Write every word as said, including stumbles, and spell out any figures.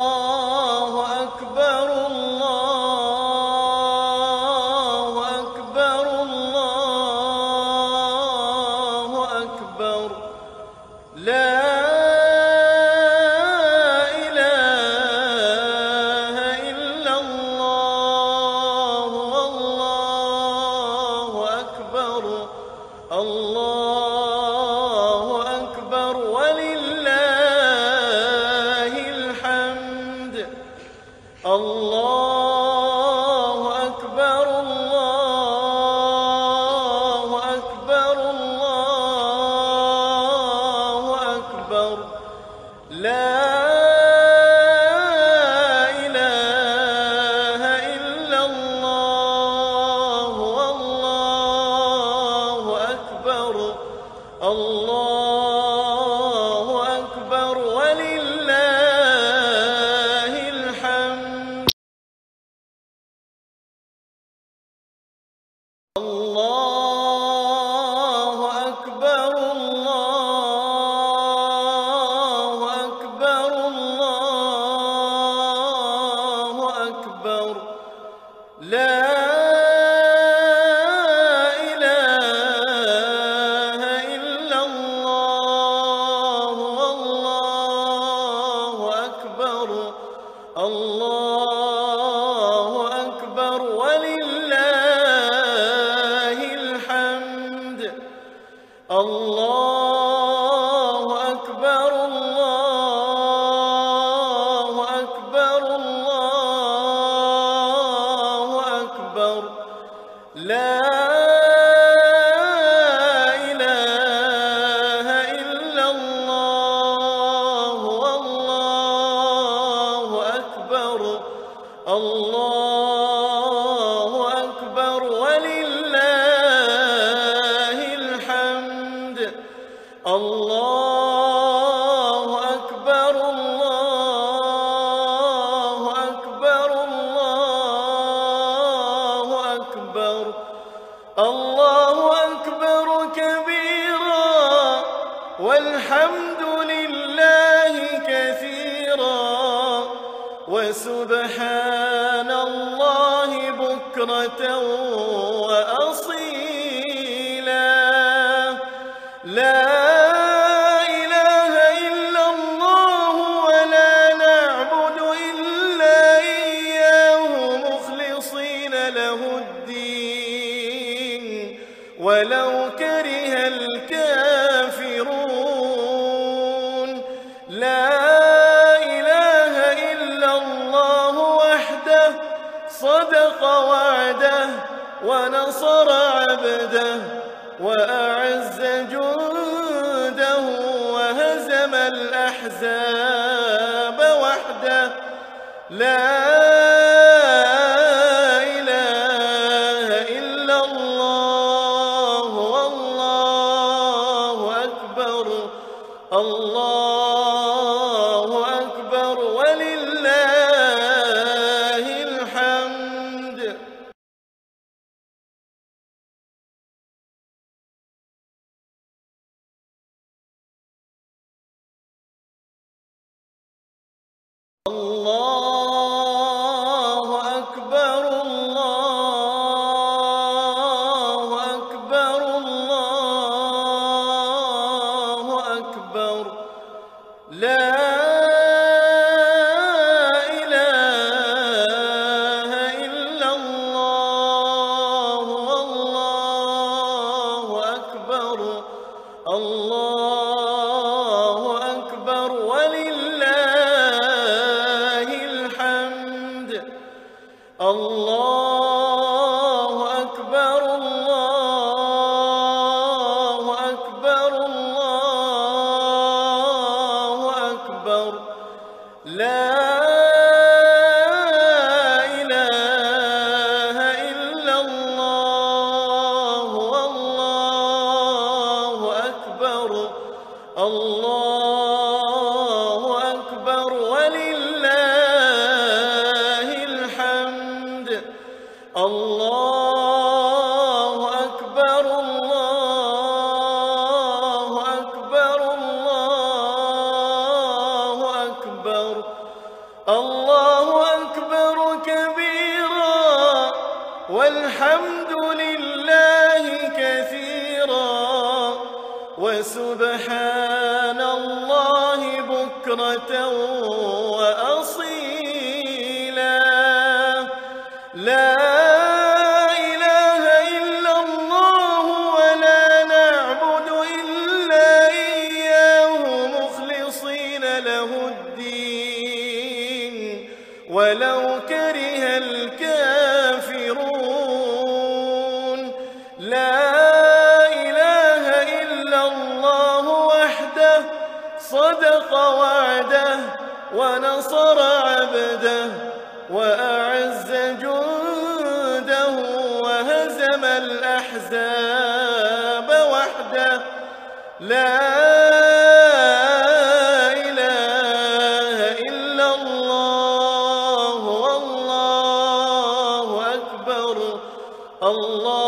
الله أكبر الله أكبر الله أكبر لا إله إلا الله والله أكبر الله أكبر ولله الحمد الله أكبر الله أكبر الله أكبر لا إله إلا الله والله أكبر الله أكبر ولله الحمد الله أكبر الله أكبر الله أكبر لا إله إلا الله والله أكبر الله أكبر ولله الحمد الله أكبر الله أكبر الله أكبر لا إله إلا الله والله أكبر الله أكبر ولله الحمد الله أكبر الله أكبر الله أكبر الله أكبر كبيرا والحمد لله كثيرا وسبحان الله بكرة وأصيلا لا إله إلا الله ولا نعبد إلا إياه مخلصين له الدين ولو كره الكافرون لا إله إلا الله وحده صدق وعده ونصر عبده وأعز جنده وهزم الأحزاب وحده لا إله إلا الله والله أكبر الله أكبر ولله الحمد الله أكبر الله أكبر الله أكبر لا إله إلا الله والله أكبر الله أكبر ولله الحمد الله أكبر الله أكبر الله أكبر لا إله إلا الله والله أكبر الله أكبر ولله الحمد الله أكبر الله أكبر الله الله أكبر كبيرا والحمد لله كثيرا وسبحان الله بكرة وأصيلا. لا إله إلا الله ولا نعبد إلا إياه مخلصين له الدين ولو كره الكافرون. لا إله إلا الله وحده صدق وعده ونصر عبده وأعز جنده وهزم الأحزاب وحده. لا إله إلا الله والله أكبر. الله